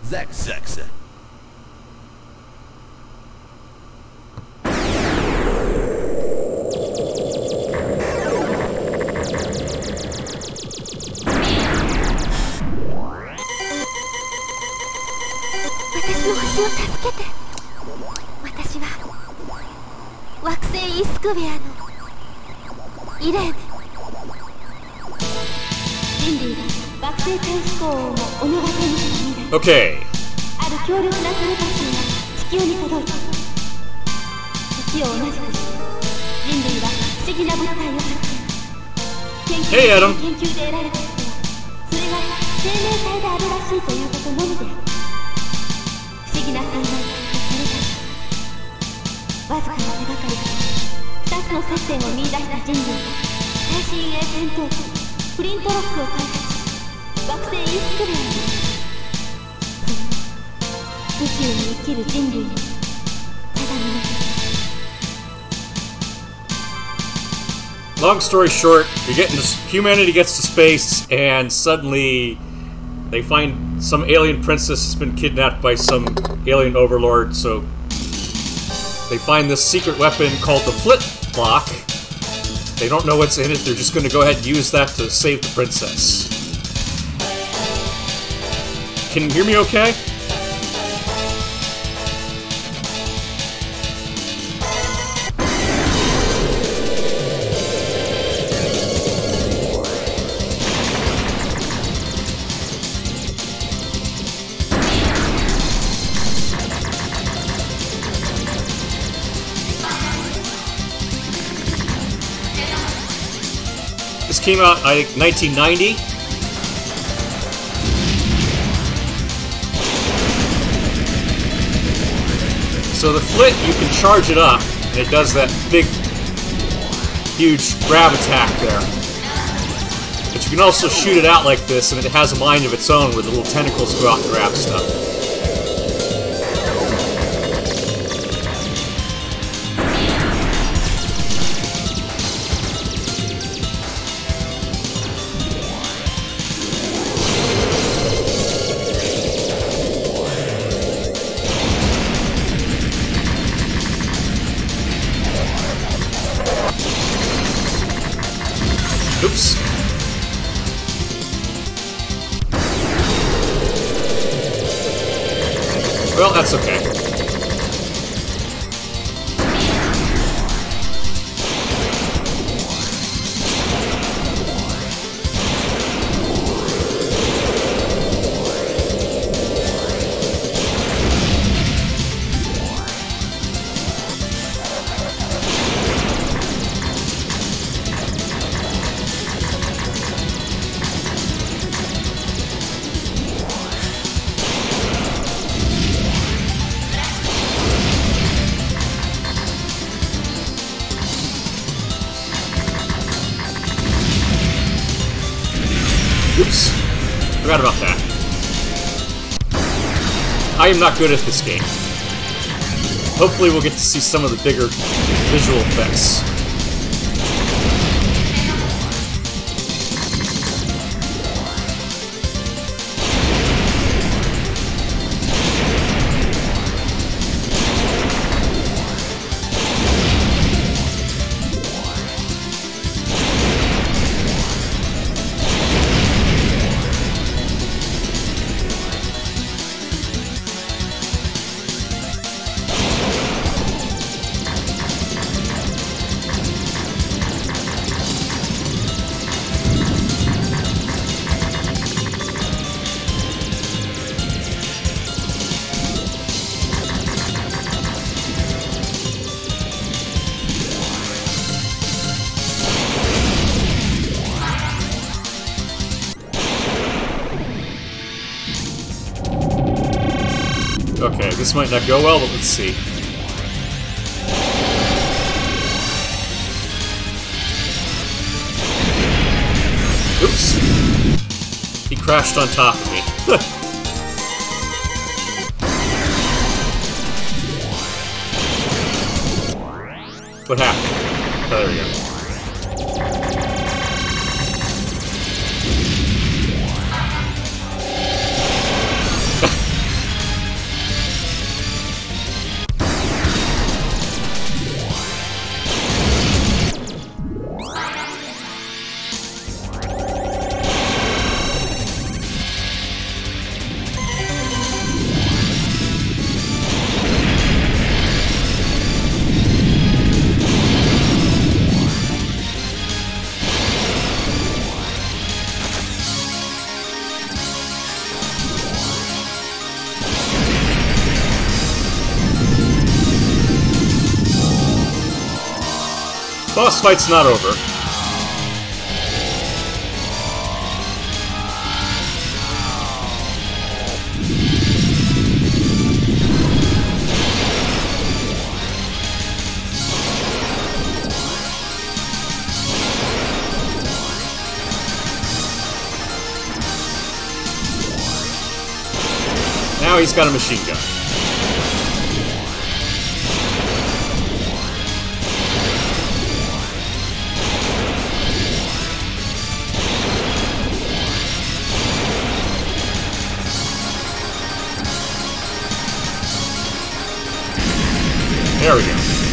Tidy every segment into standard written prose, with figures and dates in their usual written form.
Xexex. Okay. Hey, Adam. Long story short, humanity gets to space, and suddenly they find some alien princess has been kidnapped by some alien overlord, so they find this secret weapon called the flintlock. They don't know what's in it, they're just going to go ahead and use that to save the princess. Can you hear me okay? This came out, I think, 1990. So the flint, you can charge it up, and it does that big, huge grab attack there. But you can also shoot it out like this, and it has a mind of its own where the little tentacles go out and grab stuff. Oops. Well, that's okay. Oops. Forgot about that. I am not good at this game. Hopefully we'll get to see some of the bigger visual effects. Okay, this might not go well, but let's see. Oops. He crashed on top of me. What happened? Oh, there we go. Boss fight's not over. Now he's got a machine gun. There we go.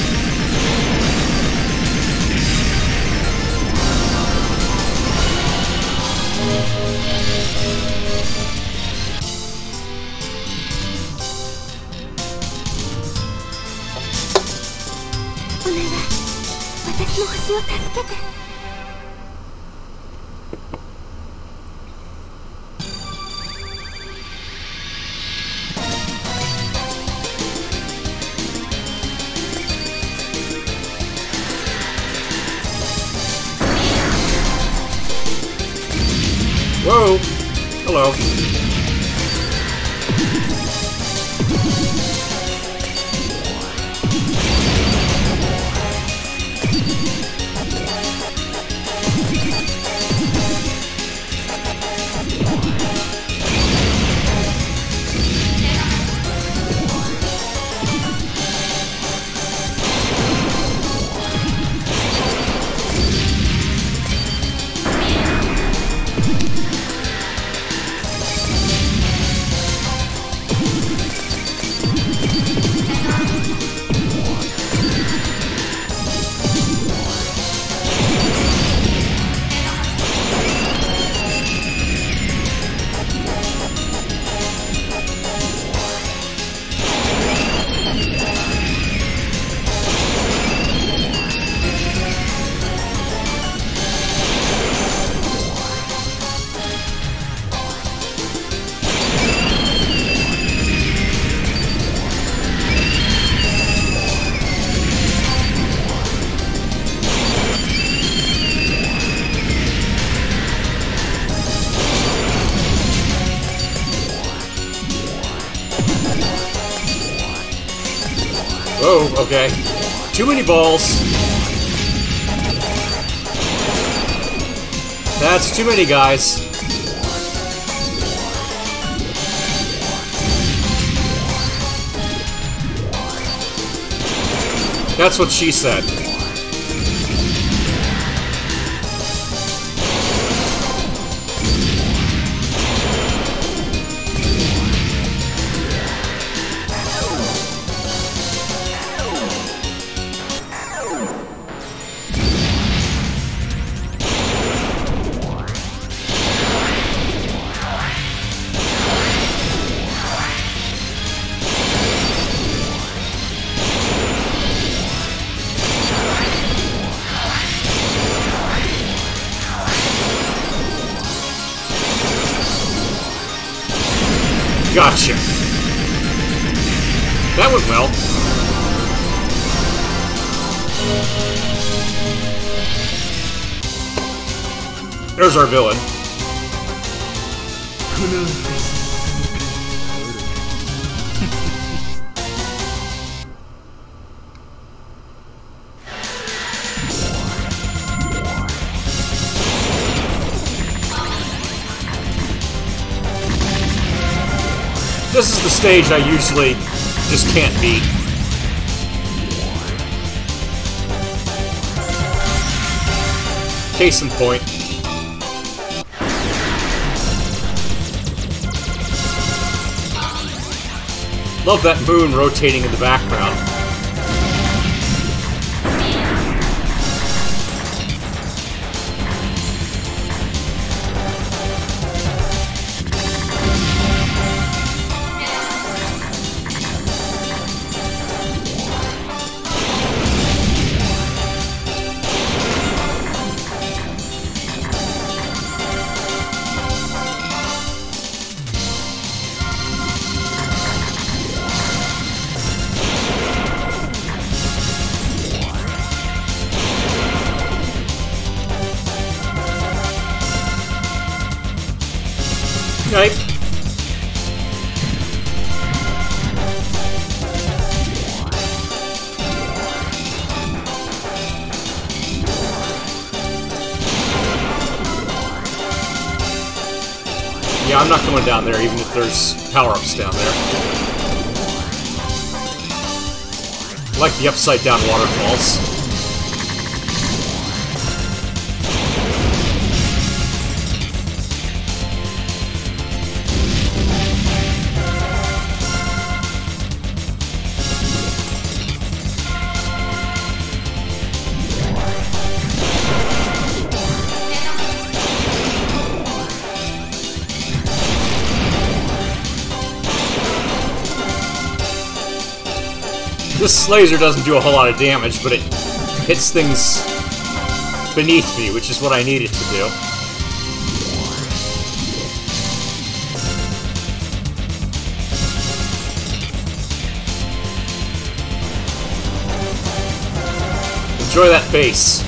Whoa! Hello. Whoa, okay. Too many balls. That's too many guys. That's what she said. Gotcha. That went well. There's our villain. This is the stage I usually just can't beat. Case in point. Love that moon rotating in the background. Okay. Yeah, I'm not going down there, even if there's power-ups down there. I like the upside-down waterfalls. This laser doesn't do a whole lot of damage, but it hits things beneath me, which is what I need it to do. Enjoy that bass.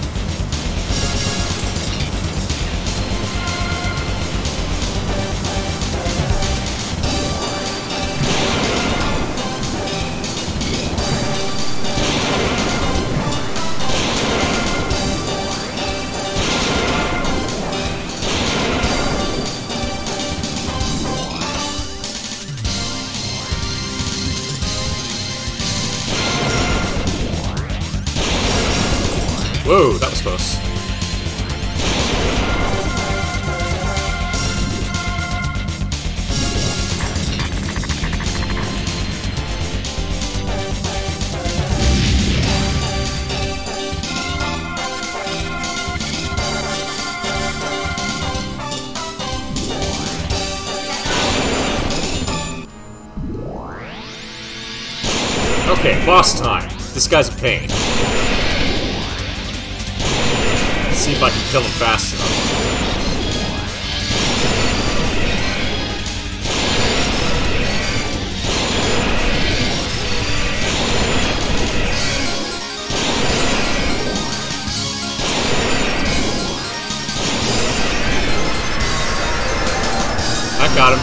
Whoa, that was close. Okay, boss time. This guy's a pain. See if I can kill him fast enough. I got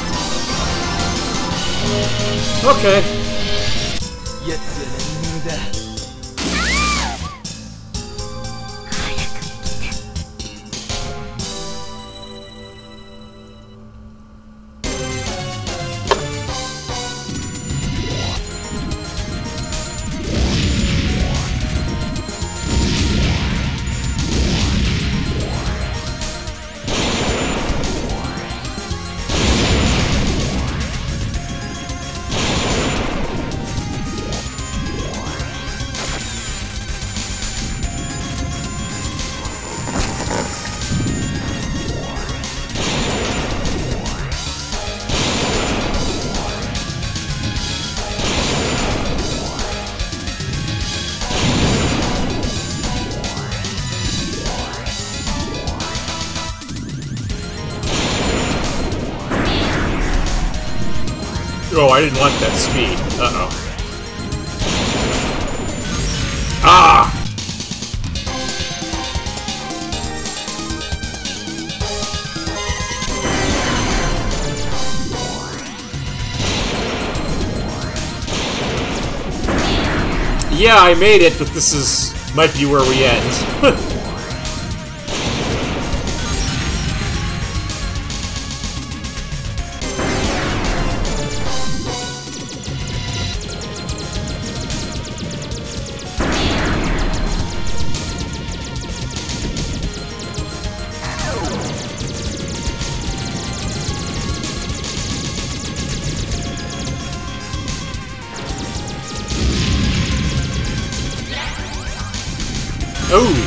him. Okay. Oh, I didn't like that speed. Uh-oh. Ah! Yeah, I made it, but this might be where we end. Oh!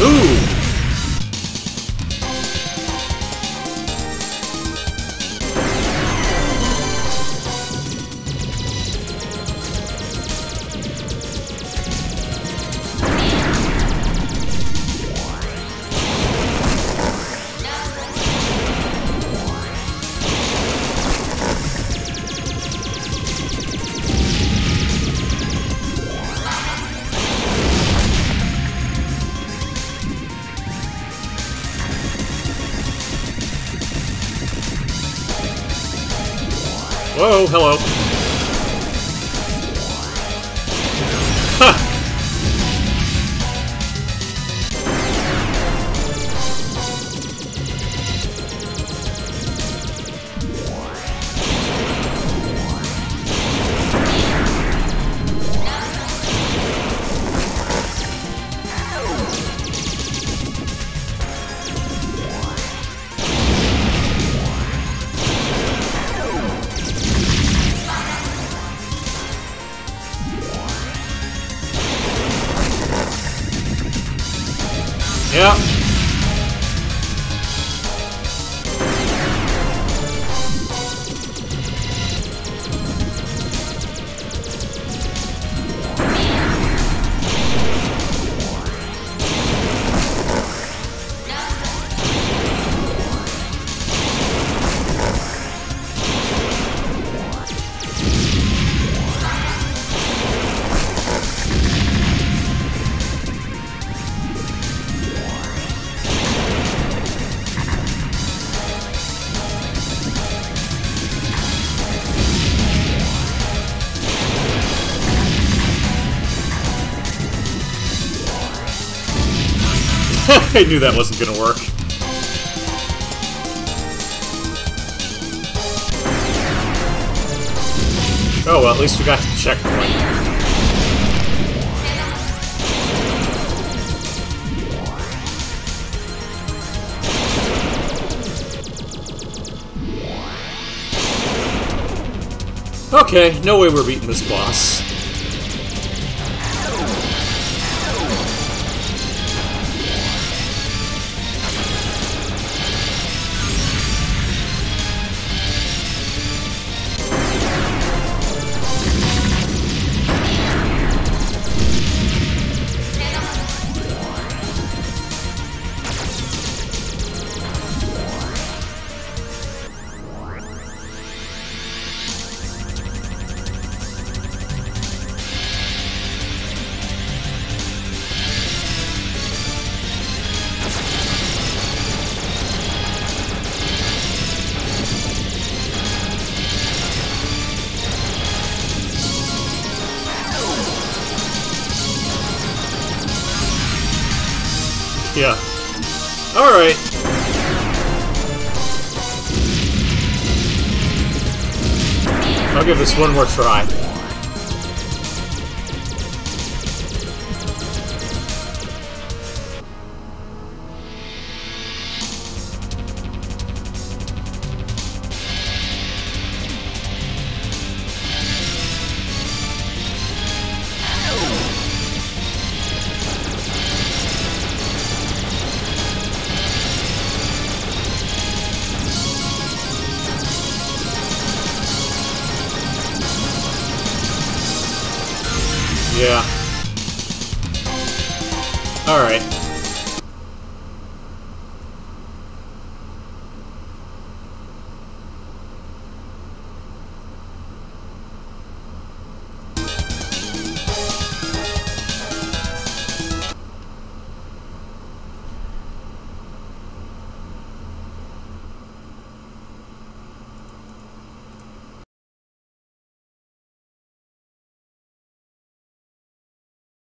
Ooh! Whoa, hello. Ha! Yeah. I knew that wasn't gonna work. Oh well, at least we got the checkpoint. Okay, no way we're beating this boss. Yeah. Alright. I'll give this one more try. Yeah. Alright.